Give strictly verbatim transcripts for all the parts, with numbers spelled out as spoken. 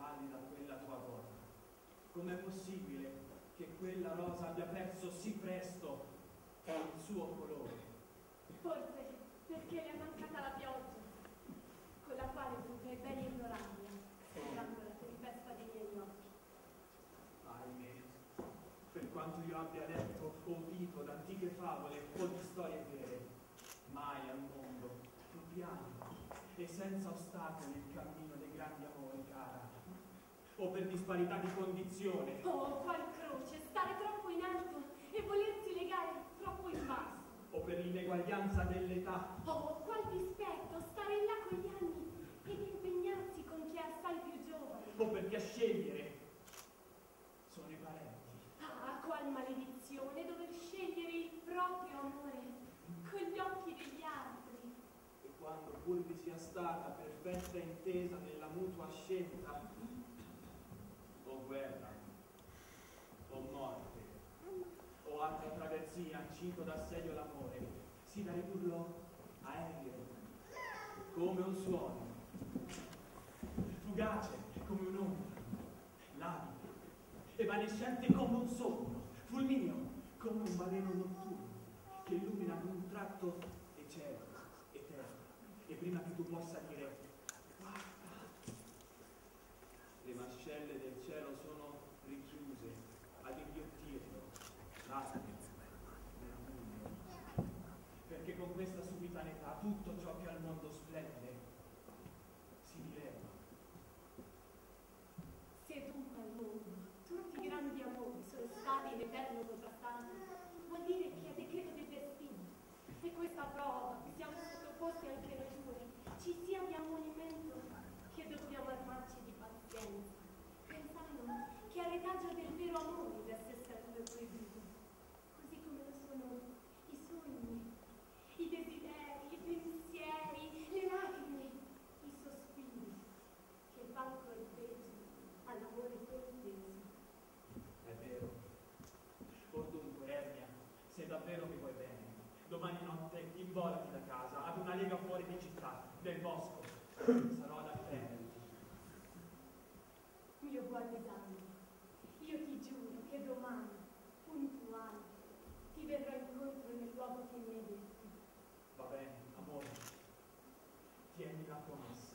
pallida quella tua gola. Com'è possibile che quella rosa abbia perso sì presto il suo colore? Forse perché le è mancata la pioggia, con la quale potrei bene ignorarla, sembrando la tempesta dei miei occhi. Ahimè, per quanto io abbia letto o udito d'antiche favole o di storie vere, mai al mondo fu piano e senza ostacoli il cammino dei grandi amori, cara, o per disparità di condizione. Oh, qual croce, stare troppo in alto e volersi legare troppo in basso. O per l'ineguaglianza dell'età. Oh, qual dispetto, stare in là con gli anni ed impegnarsi con chi è assai più giovane. O perché a scegliere sono i parenti. Ah, qual maledizione dover scegliere il proprio amore con gli occhi degli altri. E quando pur vi sia stata perfetta intesa nella mutua scelta, o guerra, o morte, o altra traversia incito d'assedio l'amore, si da ridurlo aereo, come un suono, fugace come un'ombra, lavido, evanescente come un sogno, fulmineo come un baleno notturno, che illumina ad un tratto e cielo e terra, e prima che tu possa dire guarda, le mascelle del cielo sono richiuse ad inghiottirlo, l'arte nella buia, perché con questa subitanità tutto ciò che al mondo splende si dileva. Se dunque al mondo tutti i grandi amori sono stati in eterno contrastanti, vuol dire che è decreto del destino. E questa prova, che siamo sottoposti anche noi giuri, ci sia di ammonimento che dobbiamo armarci di pazienza, pensando che è retaggio del vero amore deve essere proibito, così come lo sono i sogni, i desideri, i pensieri, le lacrime, i sospiri, che fanno corteggio all'amore conteso. È vero. Or dunque, Ernia, se davvero mi vuoi bene, domani notte involati da casa ad una lega fuori di città, del bosco. Sarò ad attenderti. Mio buon Lisandro, io ti giuro che domani, puntuale, ti verrò incontro nel luogo che mi hai detto. Va bene, amore. Tieni la promessa.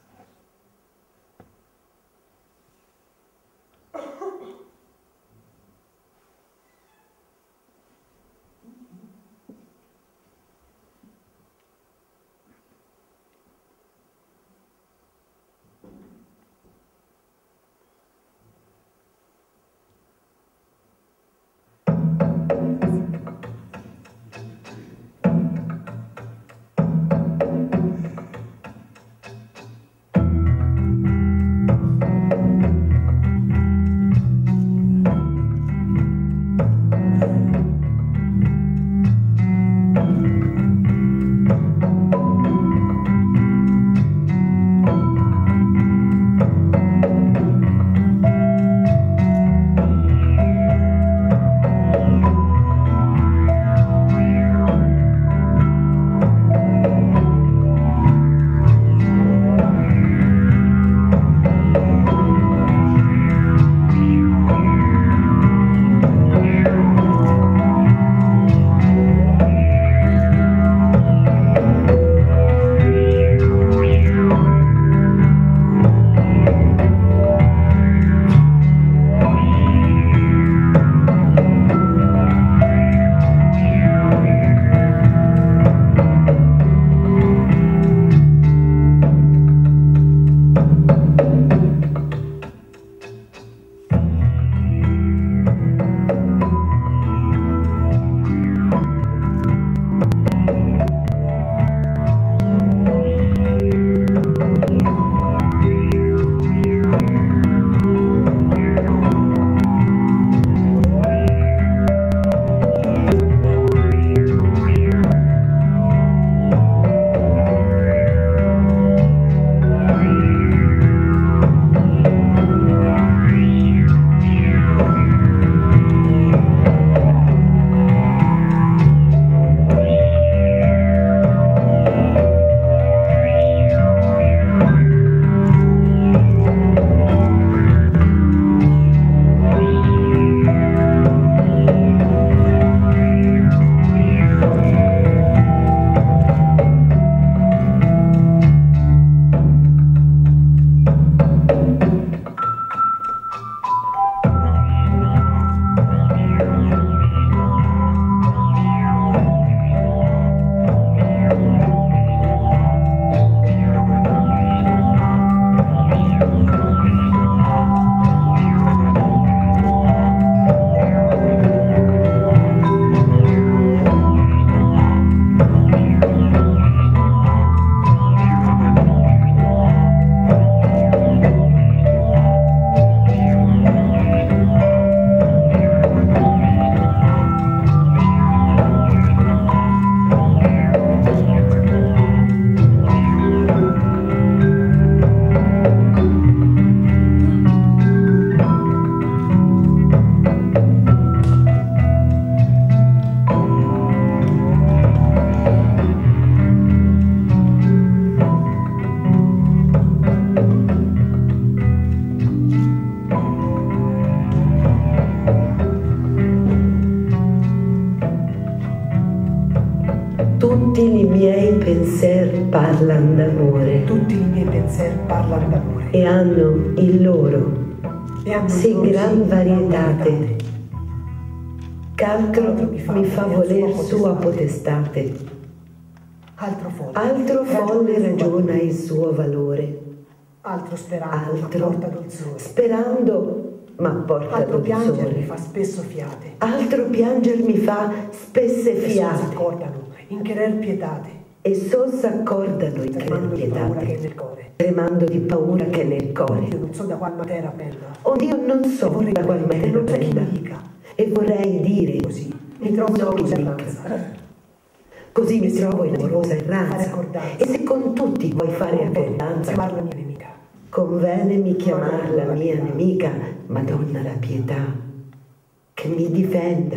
parlano d'amore. Tutti i miei pensieri parlano d'amore. E hanno il loro, E hanno sì, loro gran sì, varietate, ch'altro mi fa voler sua potestate, Altro folle. altro folle ragiona il suo valore, Altro sperando, altro ma porta dolzore. sperando ma porta Altro piangere mi dolzore, fa spesso fiate. altro pianger mi fa spesse E sol fiate, s'accordano in querer pietate, e sol s'accordano in tremando querer di paura che è pietate, nel core. tremando di paura che è nel core. Io non so da qual matera prenda. Oddio, non so vorrei da qual dire, materia non so chi prenda, mi dica. e vorrei dire Così mi non trovo so in chi mi amorosa dica. Così mi trovo in amorosa Fare erranza. accordanza. E se con tutti vuoi fare accordanza, chiamar la mia nemica. convenemi chiamar la mia nemica, Madonna la pietà, che mi difenda.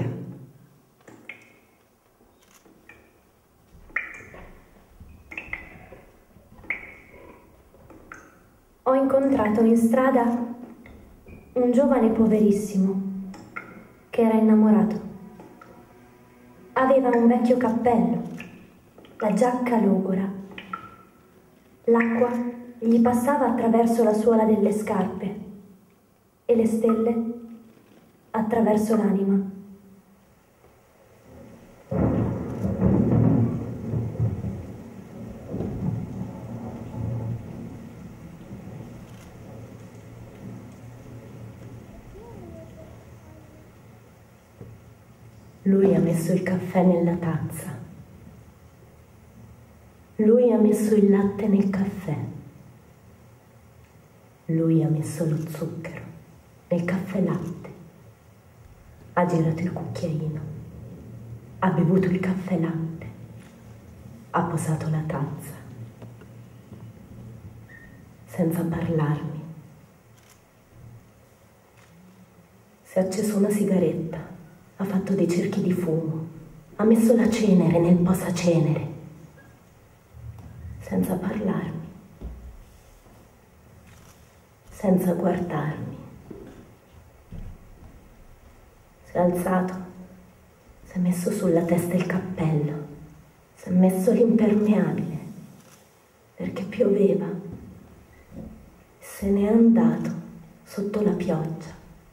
Ho incontrato in strada un giovane poverissimo che era innamorato. Aveva un vecchio cappello, la giacca logora. L'acqua gli passava attraverso la suola delle scarpe e le stelle attraverso l'anima. Lui ha messo il caffè nella tazza. Lui ha messo il latte nel caffè. Lui ha messo lo zucchero nel caffè latte. Ha girato il cucchiaino. Ha bevuto il caffè latte. Ha posato la tazza. Senza parlarmi. Si è acceso una sigaretta. Ha fatto dei cerchi di fumo, ha messo la cenere nel posacenere, senza parlarmi, senza guardarmi. Si è alzato, si è messo sulla testa il cappello, si è messo l'impermeabile, perché pioveva, se n'è andato sotto la pioggia.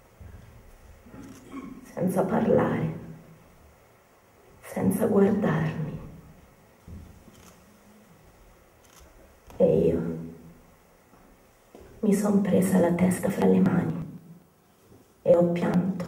Senza parlare, senza guardarmi. E io mi son presa la testa fra le mani e ho pianto.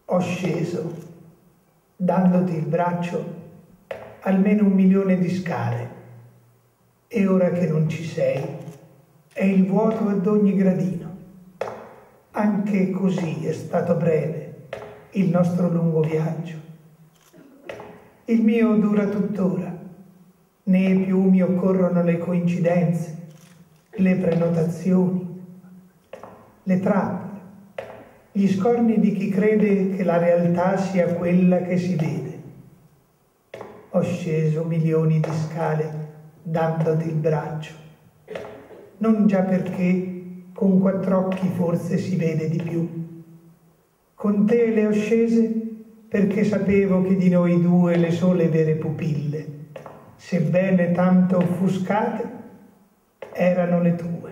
Ho sceso, dandoti il braccio, almeno un milione di scale, e ora che non ci sei, è il vuoto ad ogni gradino. Anche così è stato breve il nostro lungo viaggio. Il mio dura tuttora, né più mi occorrono le coincidenze, le prenotazioni, le trappole, gli scorni di chi crede che la realtà sia quella che si vede. Ho sceso milioni di scale dandoti il braccio, non già perché con quattro occhi forse si vede di più. Con te le ho scese perché sapevo che di noi due le sole vere pupille, sebbene tanto offuscate, erano le tue.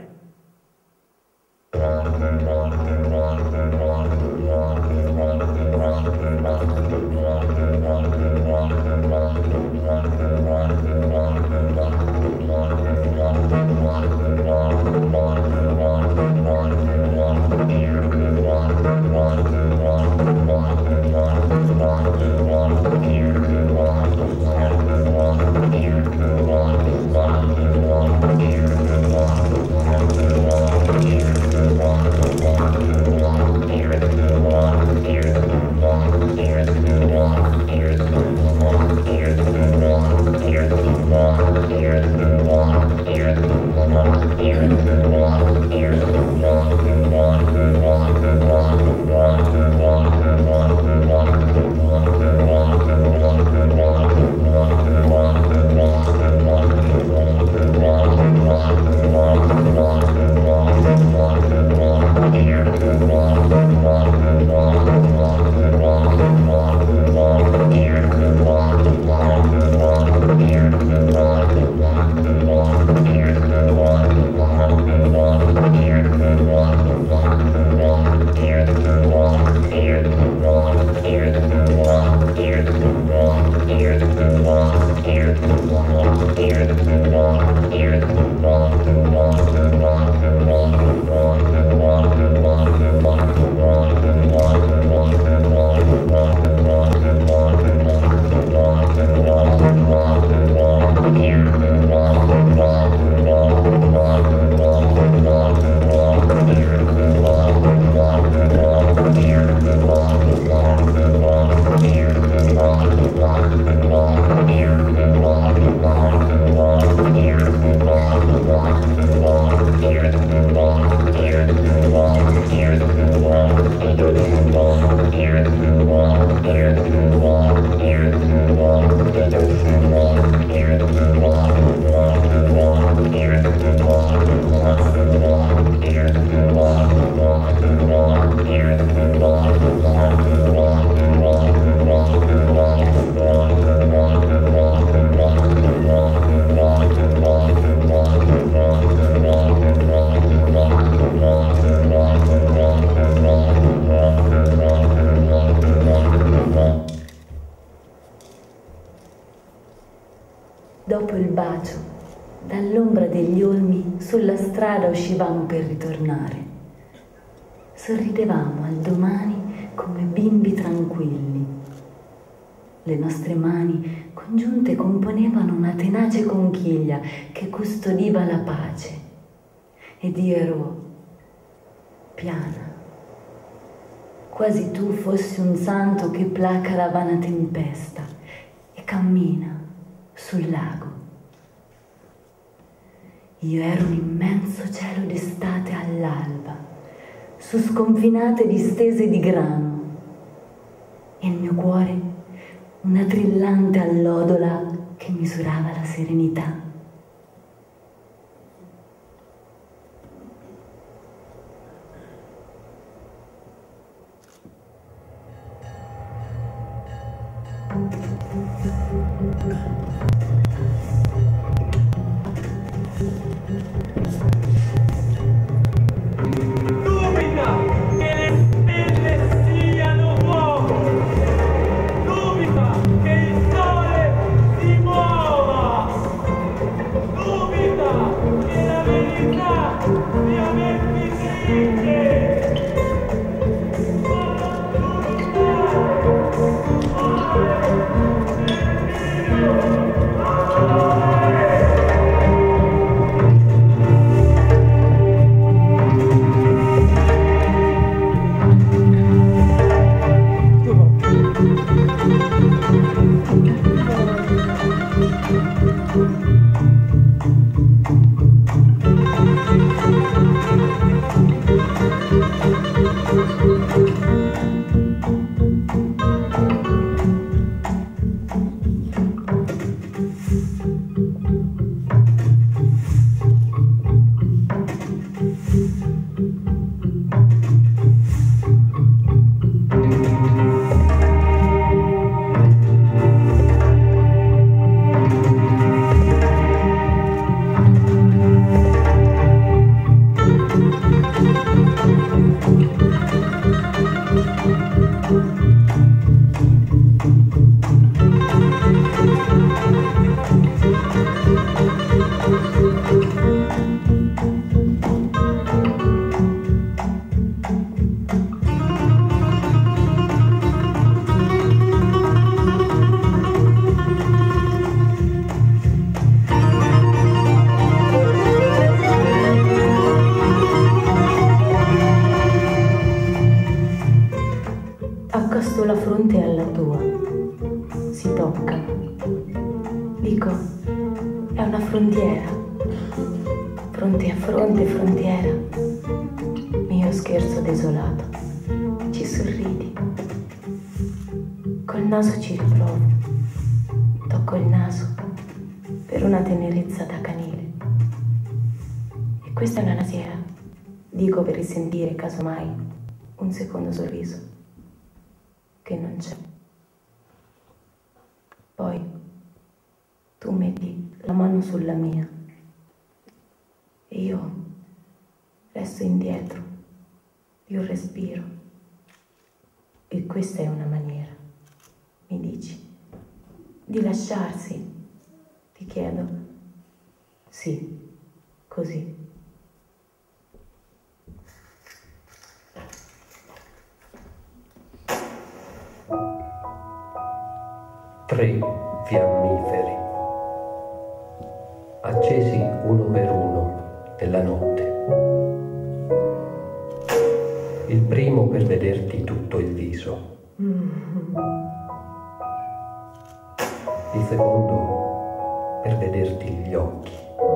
Dopo il bacio, dall'ombra degli olmi, sulla strada uscivamo per ritornare. Sorridevamo al domani come bimbi tranquilli. Le nostre mani congiunte componevano una tenace conchiglia che custodiva la pace. Ed io ero piana, quasi tu fossi un santo che placa la vana tempesta e cammina sul lago. Io ero un immenso cielo d'estate all'alba, su sconfinate distese di grano, e il mio cuore una trillante allodola che misurava la serenità. Dubita toccano. Dico, è una frontiera. Fronte a fronte, frontiera. Mio scherzo desolato. Ci sorridi. Col naso ci riprovo. Tocco il naso per una tenerezza da canile. E questa è una nasiera. Dico per risentire, casomai, un secondo sorriso che non c'è. Poi tu metti la mano sulla mia e io resto indietro di un respiro. E questa è una maniera, mi dici, di lasciarsi. Ti chiedo, sì, così. Tre fiammiferi, accesi uno per uno nella notte. Il primo per vederti tutto il viso. Il secondo per vederti gli occhi.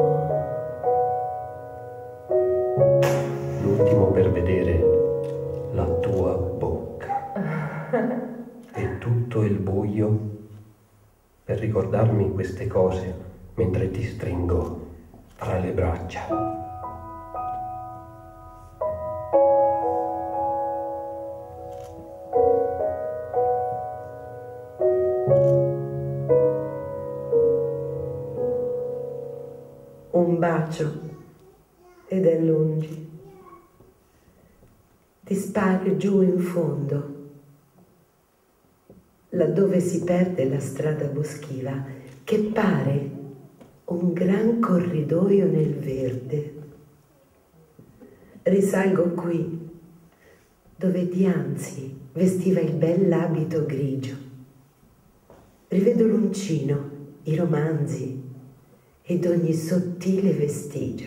L'ultimo per vedere la tua bocca. E tutto il buio per ricordarmi queste cose mentre ti stringo fra le braccia. Un bacio ed è lungi. Ti spari giù in fondo, laddove si perde la strada boschiva, che pare un gran corridoio nel verde. Risalgo qui, dove dianzi vestiva il bell'abito grigio. Rivedo l'uncino, i romanzi ed ogni sottile vestigio.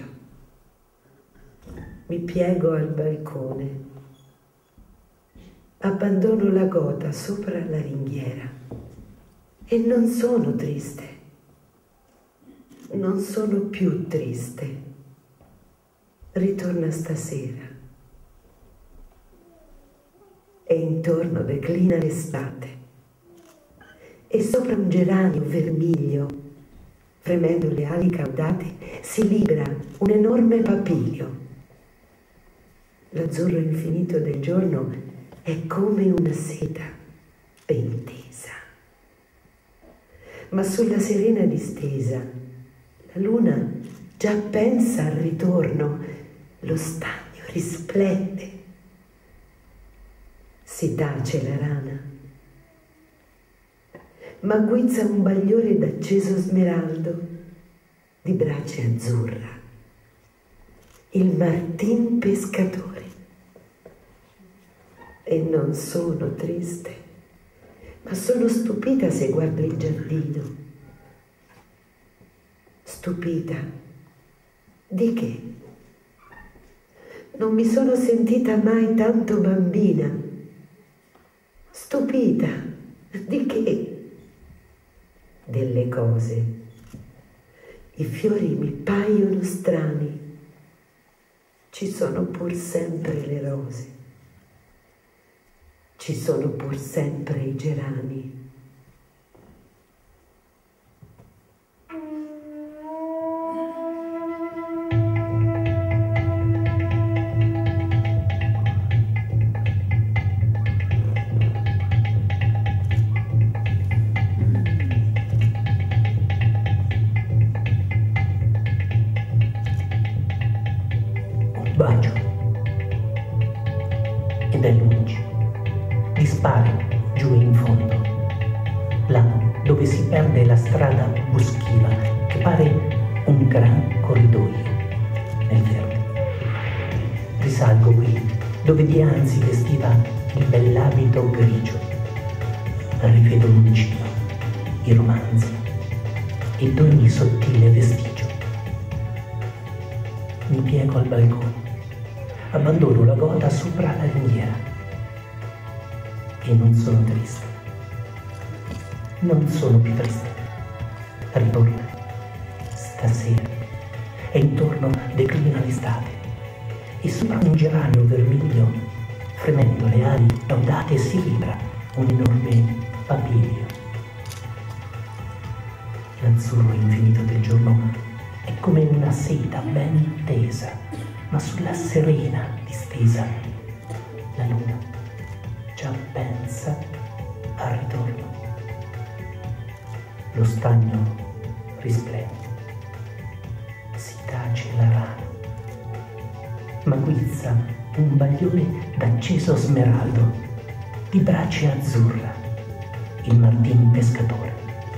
Mi piego al balcone, abbandono la gota sopra la ringhiera e non sono triste, non sono più triste. Ritorna stasera e intorno declina l'estate e sopra un geranio vermiglio, fremendo le ali caudate, si libra un enorme papilio. L'azzurro infinito del giorno è come una seta ben tesa. Ma sulla serena distesa la luna già pensa al ritorno, lo stagno risplende. Si tace la rana, ma guizza un bagliore d'acceso smeraldo di brace azzurra, il martin pescatore. E non sono triste, ma sono stupita se guardo il giardino. Stupita di che? Non mi sono sentita mai tanto bambina. Stupita di che? Delle cose. I fiori mi paiono strani. Ci sono pur sempre le rose. Ci sono pur sempre i gerani. Un bacio ed è lungi. Dispari giù in fondo, là dove si perde la strada boschiva che pare un gran corridoio nel verde. Risalgo qui dove dianzi vestiva il bell'abito grigio. Rivedo l'uncino, i romanzi ed ogni sottile vestigio. Mi piego al balcone, abbandono la gota sopra la ringhiera. E non sono triste, non sono più triste. Ritorna stasera e intorno declina l'estate e sopra un geranio vermiglio, fremendo le ali laudate, si libra un enorme papilio. L'azzurro infinito del giorno è come una seta ben tesa, ma sulla serena distesa la luna già pensa al ritorno. Lo stagno risplende, si tace la rana, ma guizza un bagliore d'acceso smeraldo, di braccia azzurra, il Martin pescatore.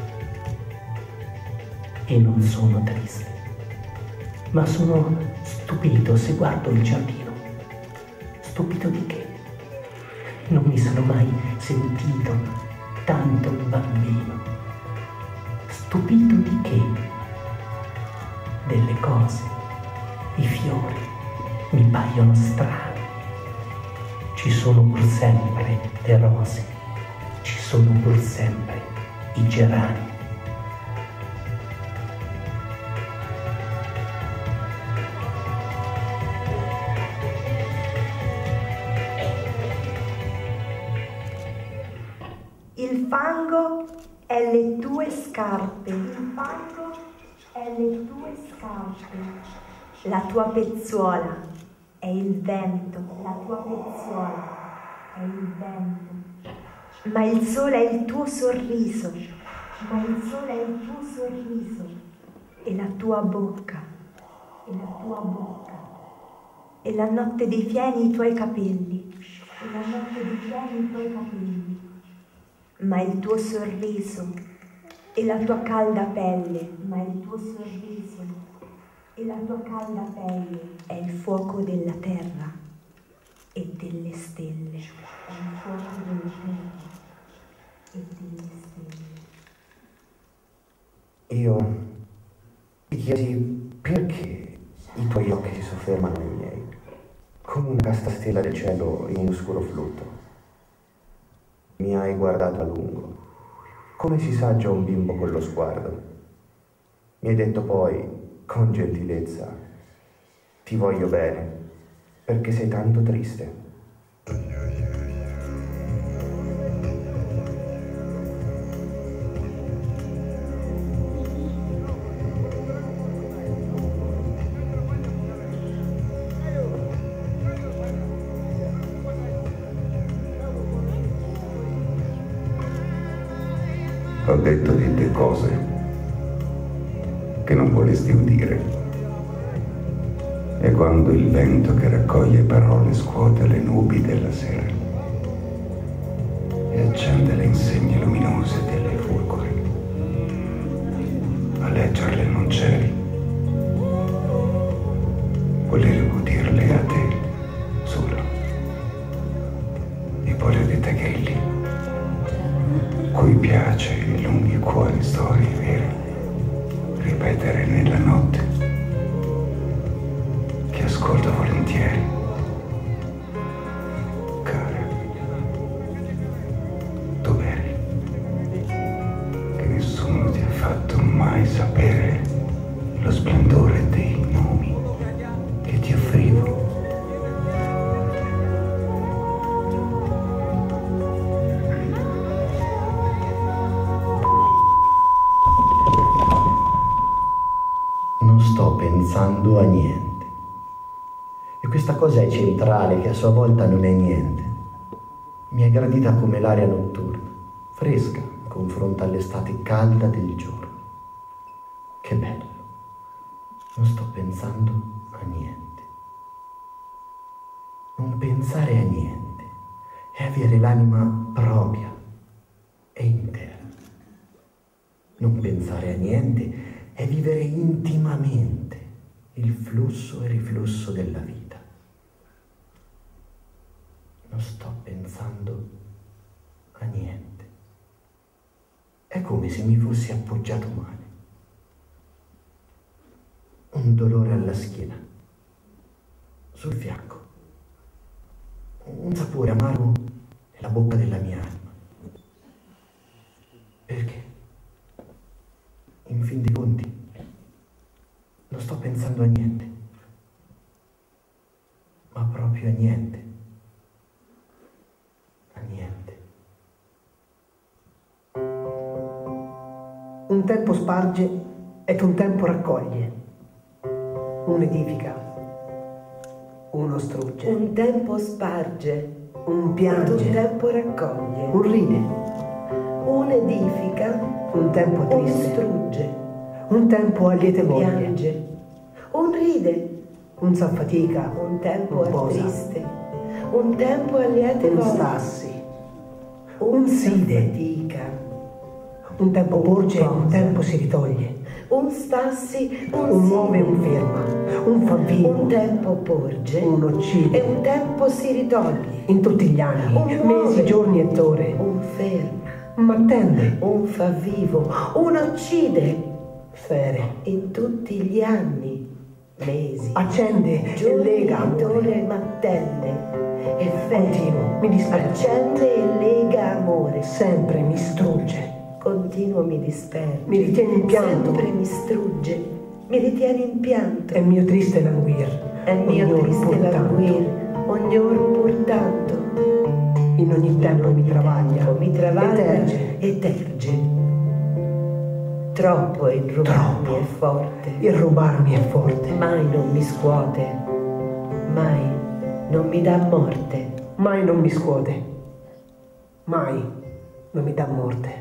E non sono triste, ma sono stupito se guardo il giardino. Stupito di che? Non mi sono mai sentito tanto bambino. Stupito di che? Delle cose, i fiori mi paiono strani. Ci sono pur sempre le rose, ci sono pur sempre i gerani. Il fango è le tue scarpe. Il fango è le tue scarpe. La tua pezzuola è il vento. La tua pezzuola è il vento. Ma il sole è il tuo sorriso. Ma il sole è il tuo sorriso. E la tua bocca. E la tua bocca. E la notte dei fieni i tuoi capelli. E la notte dei fieni i tuoi capelli. Ma il tuo sorriso e la tua calda pelle, ma il tuo sorriso e la tua calda pelle è il fuoco della terra e delle stelle, è il fuoco della terra e delle stelle. Io ti chiesi perché i tuoi occhi si soffermano nei miei, come una casta stella del cielo in oscuro flutto. Mi hai guardato a lungo, come si saggia un bimbo con lo sguardo. Mi hai detto poi, con gentilezza, ti voglio bene, perché sei tanto triste. Ho detto di te cose che non volesti udire. E quando il vento che raccoglie parole scuote le nubi della sera e accende le insegne luminose delle fulgore, a leggerle non c'eri. Volevo dirle a te solo i polli teghelli, cui piace i lunghi cuori storie vere ripetere nella notte, che ascolto volentieri. Cara, dov'eri? Che nessuno ti ha fatto mai sapere lo splendore dei nomi che ti offrivo. Non sto pensando a niente. E questa cosa è centrale, che a sua volta non è niente. Mi è gradita come l'aria notturna, fresca in confronto all'estate calda del giorno. Che bello. Non sto pensando a niente. Non pensare a niente è avere l'anima propria e intera. Non pensare a niente è vivere intimamente il flusso e riflusso della vita. Non sto pensando a niente. È come se mi fossi appoggiato male. Un dolore alla schiena, sul fianco, un sapore amaro nella bocca della mia anima. Perché? In fin dei conti, non sto pensando a niente, ma proprio a niente. A niente. Un tempo sparge ed un tempo raccoglie. Uno edifica, uno strugge. Un tempo sparge, un ed piange, un tempo raccoglie. un ride, Un edifica, un tempo un triste, strugge, un tempo a liete voglie, piange. Un ride, un s'affatica, un tempo un è posa, triste, un tempo è liete un voglie. stassi, Un un side, fatica, un tempo porge e un posa. tempo si ritoglie, un stassi, un, un muove e side. un ferma, un fa vivo, Un tempo porge un e uccide. un tempo si ritoglie. In tutti gli anni, Un muove. mesi, giorni e ore, Un ferma, ma attende, un fa vivo, un uccide. fere, In tutti gli anni, mesi, accende e giorni lega ed amore. ore m'attende e Continuo, ferma, mi disperde, accende e lega amore. sempre mi strugge, Continuo mi disperde, mi ritiene in pianto, sempre mi strugge, mi ritiene in pianto. è mio triste languir, È mio ognor triste pur tanto. languir, ognor pur tanto. In ogni tempo mi travaglia, Tempo mi travaglia e terge, e terge. Troppo il rubarmi Troppo. è forte, il rubarmi è forte, mai non mi scuote, mai non mi dà morte. mai non mi scuote, mai non mi dà morte.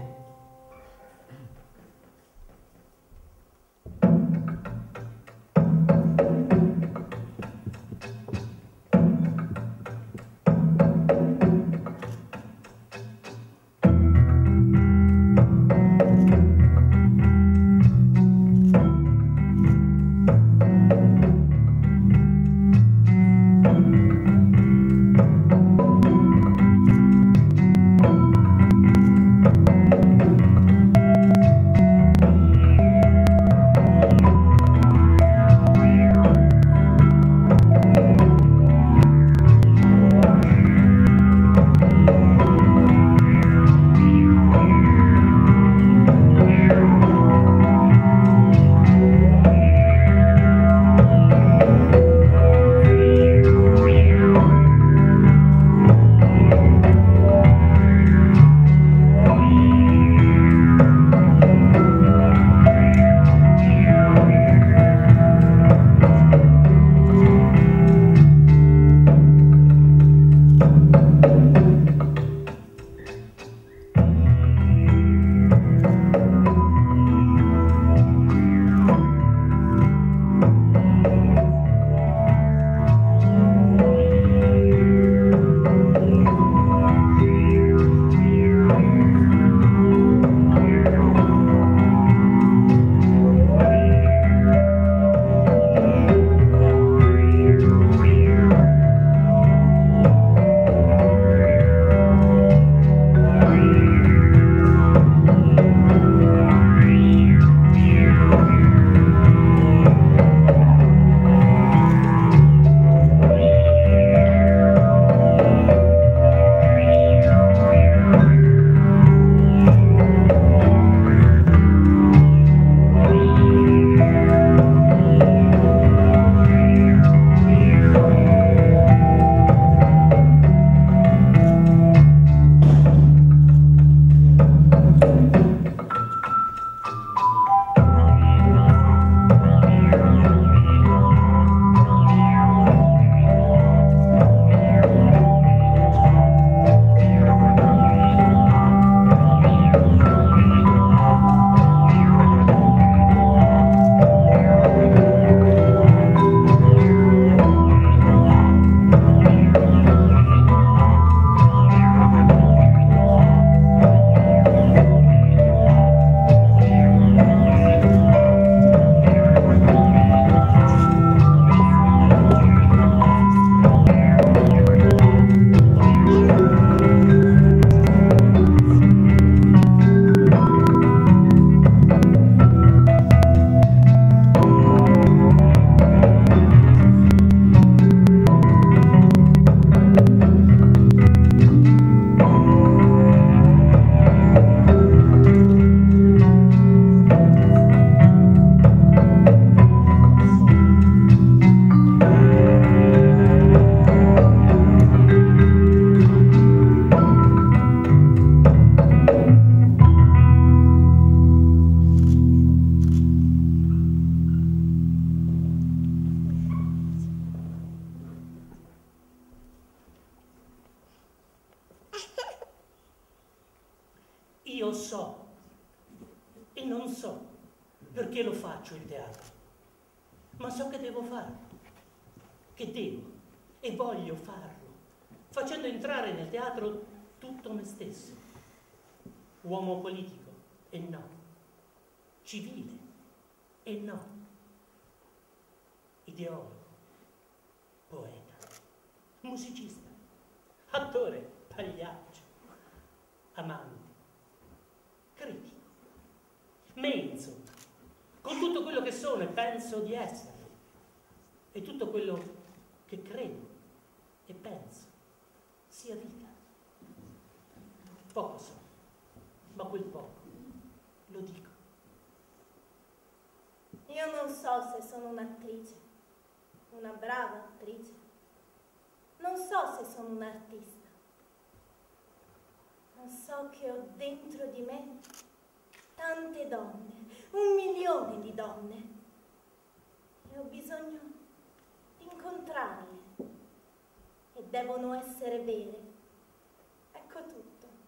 so e non so perché lo faccio il teatro, ma so che devo farlo, che devo e voglio farlo, facendo entrare nel teatro tutto me stesso, uomo politico e no, civile e no, ideologo, poeta, musicista, attore, pagliaccio, amante, critico, me insomma, con tutto quello che sono e penso di essere, e tutto quello che credo e penso sia vita. Poco so, ma quel poco lo dico. Io non so se sono un'attrice, una brava attrice. Non so se sono un artista. Non so che ho dentro di me tante donne, un milione di donne. E ho bisogno di incontrarle. E devono essere vere. Ecco tutto.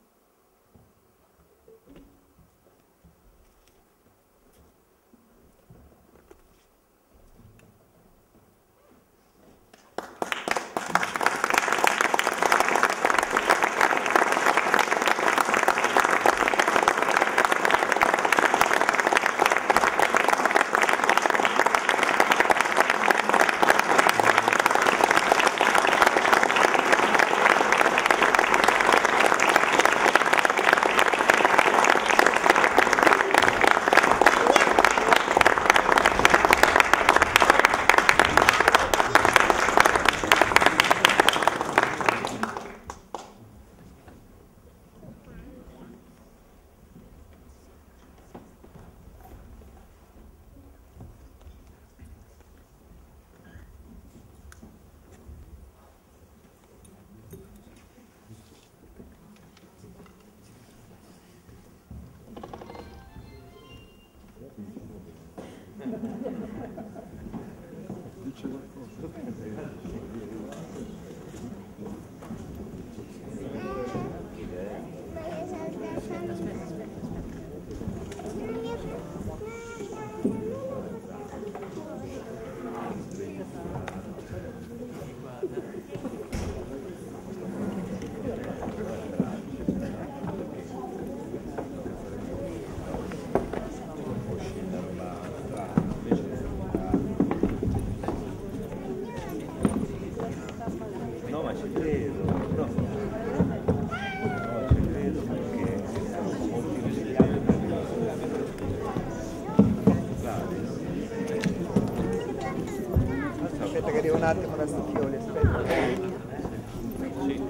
Un attimo da Stocchioli, aspetta. Sì,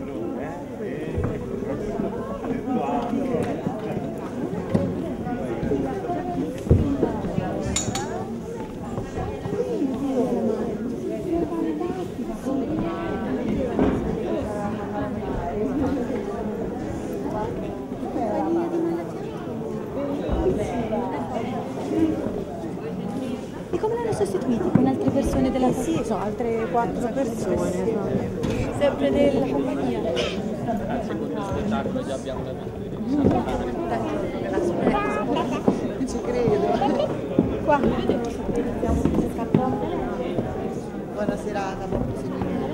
E come l'hanno sostituiti con altre persone della eh sì, sono altre quattro persone. sempre della compagnia? Non ci credo. Qua. Buona serata, buon proseguimento.